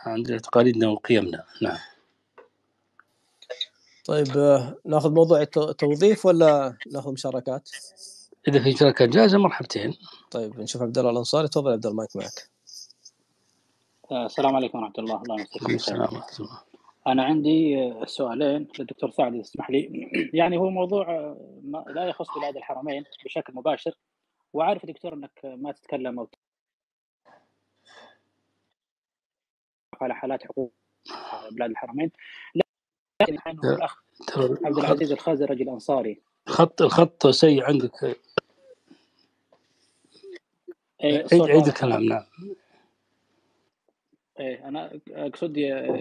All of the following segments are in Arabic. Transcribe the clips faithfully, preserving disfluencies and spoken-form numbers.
عندنا تقاليدنا وقيمنا. نعم. طيب ناخذ موضوع التوظيف ولا ناخذ مشاركات؟ إذا في مشاركات جاهزة مرحبتين. طيب نشوف عبد الله الأنصاري. تفضل عبد الله، المايك معك. السلام عليكم ورحمة الله. الله يمسيكم السلام بالخير. ورحمة الله. أنا عندي سؤالين للدكتور سعد اسمح لي. يعني هو موضوع لا يخص بلاد الحرمين بشكل مباشر، وعارف دكتور أنك ما تتكلم أو على حالات حقوق بلاد الحرمين، لكن الأخ عبد العزيز الخازرجي الأنصاري الخط الخط سيء عندك. إيه عيد عيد الكلام. نعم. إيه أنا أقصد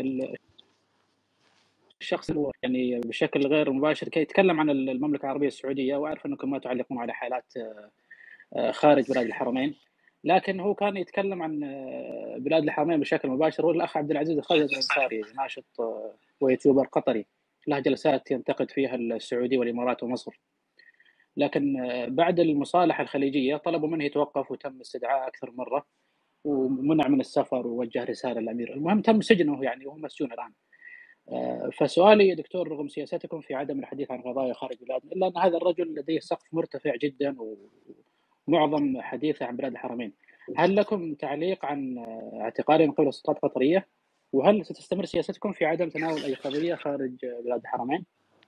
الشخص اللي يعني بشكل غير مباشر كي يتكلم عن المملكة العربية السعودية، وأعرف أنكم ما تعلقون على حالات خارج بلاد الحرمين، لكن هو كان يتكلم عن بلاد الحرمين بشكل مباشر. هو الأخ عبد العزيز الخازرجي الأنصاري، ناشط ويوتيوبر قطري له جلسات ينتقد فيها السعودية والإمارات ومصر، لكن بعد المصالحة الخليجية طلبوا منه يتوقف وتم استدعاء أكثر مرة ومنع من السفر ووجه رسالة للأمير. المهم تم سجنه يعني وهو مسجون الآن. فسؤالي يا دكتور، رغم سياستكم في عدم الحديث عن قضايا خارج بلادنا، إلا أن هذا الرجل لديه سقف مرتفع جدا ومعظم حديثه عن بلاد الحرمين، هل لكم تعليق عن اعتقاله من قبل السلطات القطرية؟ وهل ستستمر سياستكم في عدم تناول أي قضية خارج بلاد الحرمين؟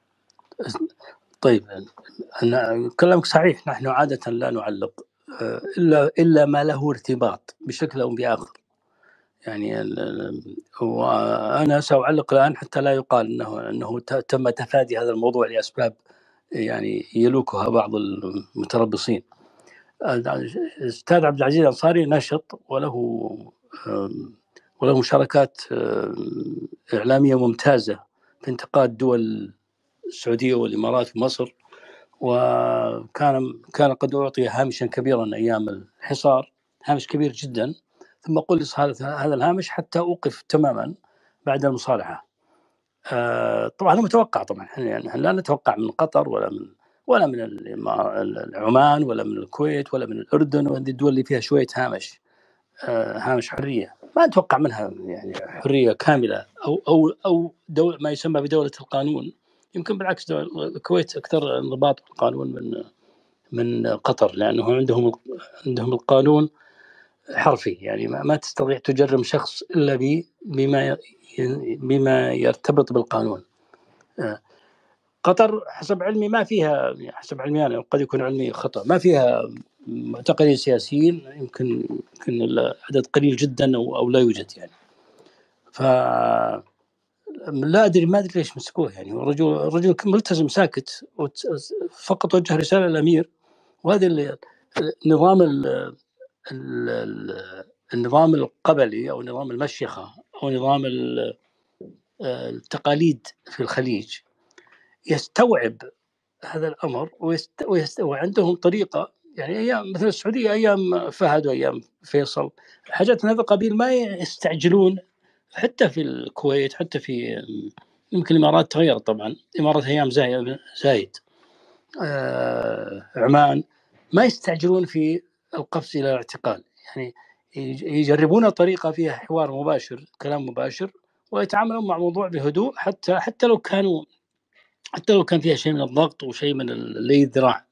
طيب أنا كلامك صحيح، نحن عادة لا نعلق إلا إلا ما له ارتباط بشكل أو بآخر. يعني وأنا سأعلق الآن حتى لا يقال أنه أنه تم تفادي هذا الموضوع لأسباب يعني يلوكها بعض المتربصين. الأستاذ عبد العزيز الأنصاري نشط وله وله مشاركات إعلامية ممتازة في انتقاد دول السعودية والإمارات ومصر، وكان كان قد أعطي هامشا كبيرا أيام الحصار، هامش كبير جدا، ثم قلص هذا هذا الهامش حتى أوقف تماما بعد المصالحة. آه طبعا هذا متوقع، طبعا يعني لا نتوقع من قطر ولا من ولا من عمان ولا من الكويت ولا من الأردن، وهذه الدول اللي فيها شوية هامش آه هامش حرية، ما نتوقع منها يعني حرية كاملة أو أو أو دولة ما يسمى بدولة القانون. يمكن بالعكس الكويت أكثر انضباط بالقانون من من قطر، لأنه عندهم عندهم القانون حرفي، يعني ما تستطيع تجرم شخص إلا بما بما يرتبط بالقانون. قطر حسب علمي ما فيها، حسب علمي أنا قد يكون علمي خطأ، ما فيها معتقلين سياسيين، يمكن يمكن العدد قليل جدا أو أو لا يوجد يعني. ف لا أدري ما أدري ليش مسكوه يعني. الرجل الرجل ملتزم ساكت، فقط وجه رسالة للأمير، وهذا النظام النظام القبلي أو نظام المشيخة أو نظام التقاليد في الخليج يستوعب هذا الأمر ويست... ويست... وعندهم طريقة، يعني أيام مثل السعودية أيام فهد وأيام فيصل حاجات من هذا القبيل ما يستعجلون. حتى في الكويت، حتى في يمكن الإمارات تغير طبعا، الإمارات أيام زايد آه، عمان ما يستعجلون في القفز إلى الاعتقال، يعني يجربون طريقة فيها حوار مباشر، كلام مباشر، ويتعاملون مع موضوع بهدوء، حتى حتى لو كانوا حتى لو كان فيها شيء من الضغط وشيء من اللي الذراع،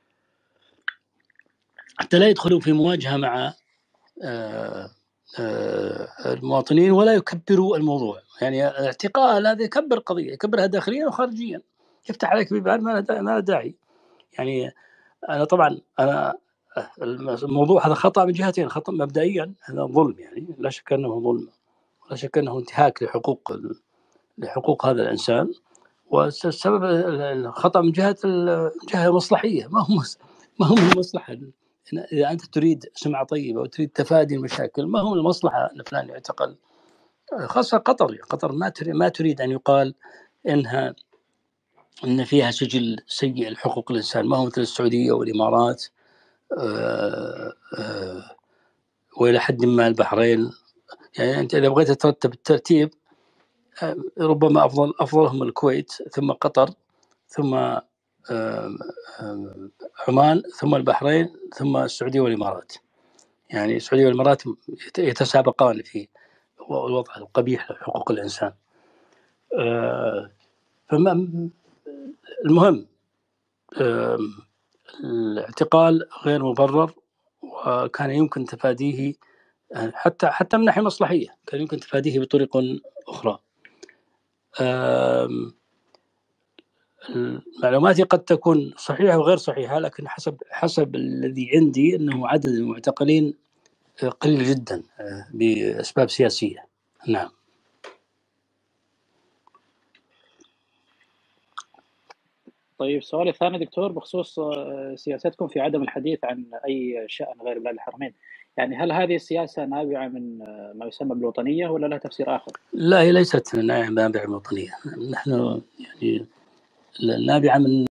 حتى لا يدخلوا في مواجهة مع آه آه المواطنين ولا يكبروا الموضوع. يعني الاعتقال هذا يكبر قضية، يكبرها داخليا وخارجيا، يفتح عليك بيبان ما له داعي. يعني أنا طبعا أنا الموضوع هذا خطأ من جهتين، خطأ مبدئيا هذا ظلم، يعني لا شك أنه ظلم، ولا شك أنه انتهاك لحقوق لحقوق هذا الإنسان. والسبب الخطأ من جهة الجهة مصلحية، ما هو ما هو المصلحة. إذا أنت تريد سمعة طيبة وتريد تفادي المشاكل، ما هو المصلحة أن فلان يعتقل؟ خاصة قطر، قطر ما تريد ما تريد أن يقال إنها إن فيها سجل سيء لحقوق الإنسان، ما هو مثل السعودية والإمارات آه آه وإلى حد ما البحرين. يعني أنت إذا بغيت ترتب الترتيب آه ربما أفضل أفضلهم الكويت، ثم قطر، ثم آه آه عمان، ثم البحرين، ثم السعودية والإمارات. يعني السعودية والإمارات يتسابقان في والوضع القبيح لحقوق الإنسان. فما المهم الاعتقال غير مبرر، وكان يمكن تفاديه حتى حتى من ناحية مصلحية، كان يمكن تفاديه بطرق أخرى. المعلومات قد تكون صحيحة وغير صحيحة، لكن حسب حسب الذي عندي أنه عدد المعتقلين قليل جدا بأسباب سياسية. نعم. طيب سؤال الثاني دكتور بخصوص سياستكم في عدم الحديث عن أي شأن غير بلاد الحرمين، يعني هل هذه السياسة نابعة من ما يسمى بالوطنية ولا لها تفسير آخر؟ لا، هي ليست نابعة من الوطنية، نحن يعني نابعة من